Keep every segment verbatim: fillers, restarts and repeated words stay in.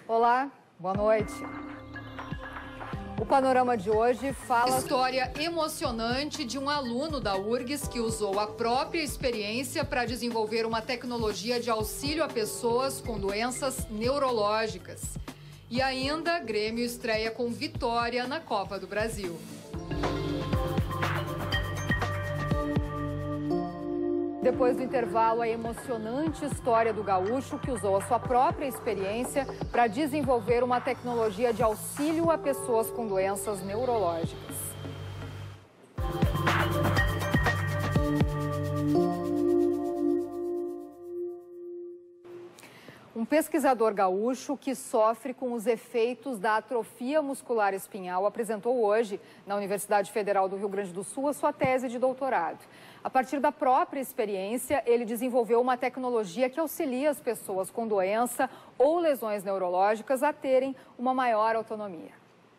Olá, boa noite. O panorama de hoje fala... História emocionante de um aluno da U R G S que usou a própria experiência para desenvolver uma tecnologia de auxílio a pessoas com doenças neurológicas. E ainda, Grêmio estreia com vitória na Copa do Brasil. Depois do intervalo, a emocionante história do gaúcho que usou a sua própria experiência para desenvolver uma tecnologia de auxílio a pessoas com doenças neurológicas. Um pesquisador gaúcho que sofre com os efeitos da atrofia muscular espinhal apresentou hoje, na Universidade Federal do Rio Grande do Sul, a sua tese de doutorado. A partir da própria experiência, ele desenvolveu uma tecnologia que auxilia as pessoas com doença ou lesões neurológicas a terem uma maior autonomia.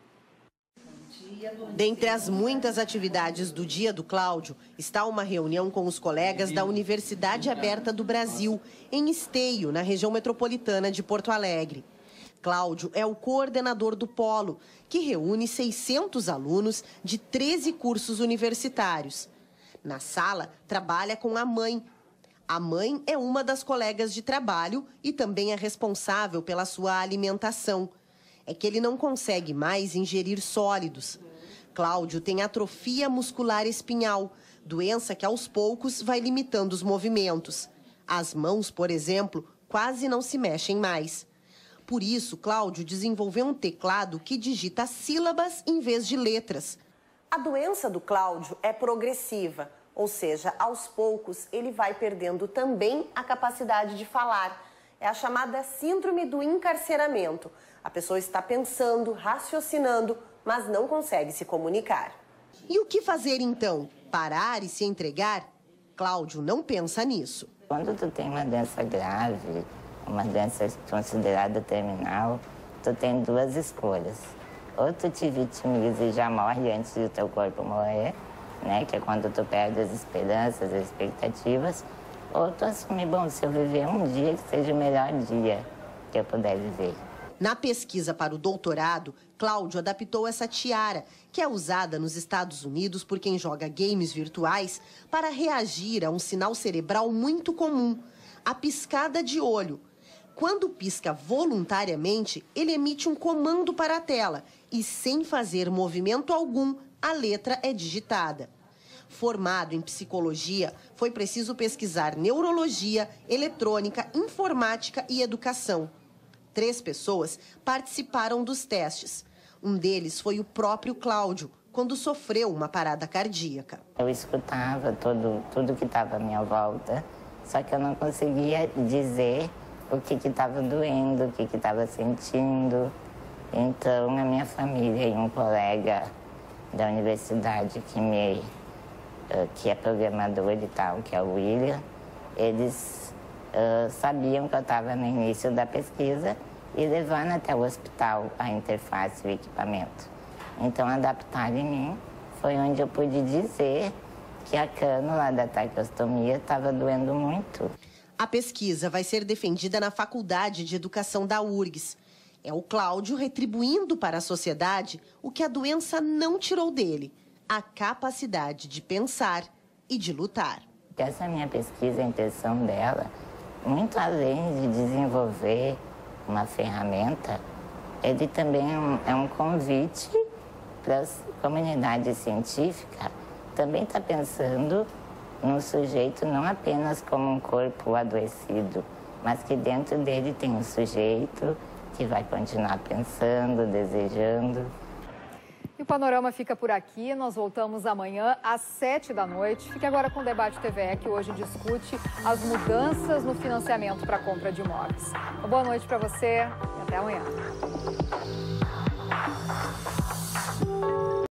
Dentre as muitas atividades do Dia do Cláudio, está uma reunião com os colegas da Universidade Aberta do Brasil, em Esteio, na região metropolitana de Porto Alegre. Cláudio é o coordenador do Polo, que reúne seiscentos alunos de treze cursos universitários. Na sala, trabalha com a mãe. A mãe é uma das colegas de trabalho e também é responsável pela sua alimentação. É que ele não consegue mais ingerir sólidos. Cláudio tem atrofia muscular espinhal, doença que aos poucos vai limitando os movimentos. As mãos, por exemplo, quase não se mexem mais. Por isso, Cláudio desenvolveu um teclado que digita sílabas em vez de letras. A doença do Cláudio é progressiva, ou seja, aos poucos ele vai perdendo também a capacidade de falar. É a chamada síndrome do encarceramento. A pessoa está pensando, raciocinando, mas não consegue se comunicar. E o que fazer então? Parar e se entregar? Cláudio não pensa nisso. Quando tu tem uma doença grave, uma doença considerada terminal, tu tem duas escolhas. Ou tu te vitimiza e já morre antes do teu corpo morrer, né? Que é quando tu perde as esperanças, as expectativas. Ou tu assume, bom, se eu viver um dia, que seja o melhor dia que eu puder viver. Na pesquisa para o doutorado, Cláudio adaptou essa tiara, que é usada nos Estados Unidos por quem joga games virtuais, para reagir a um sinal cerebral muito comum, a piscada de olho. Quando pisca voluntariamente, ele emite um comando para a tela e, sem fazer movimento algum, a letra é digitada. Formado em psicologia, foi preciso pesquisar neurologia, eletrônica, informática e educação. Três pessoas participaram dos testes. Um deles foi o próprio Cláudio, quando sofreu uma parada cardíaca. Eu escutava todo, tudo que estava à minha volta, só que eu não conseguia dizer o que estava doendo, o que estava sentindo. Então, a minha família e um colega da universidade que, me, que é programador e tal, que é o William, eles uh, sabiam que eu estava no início da pesquisa e levando até o hospital a interface e o equipamento. Então, adaptaram em mim, foi onde eu pude dizer que a cânula da traqueostomia estava doendo muito. A pesquisa vai ser defendida na Faculdade de Educação da U R G S. É o Cláudio retribuindo para a sociedade o que a doença não tirou dele, a capacidade de pensar e de lutar. Essa minha pesquisa, a intenção dela, muito além de desenvolver uma ferramenta, ele também é um, é um convite para a comunidade científica também estar pensando no sujeito não apenas como um corpo adoecido, mas que dentro dele tem um sujeito que vai continuar pensando, desejando. E o Panorama fica por aqui. Nós voltamos amanhã às sete da noite. Fique agora com o Debate T V E, que hoje discute as mudanças no financiamento para a compra de imóveis. Uma boa noite para você e até amanhã.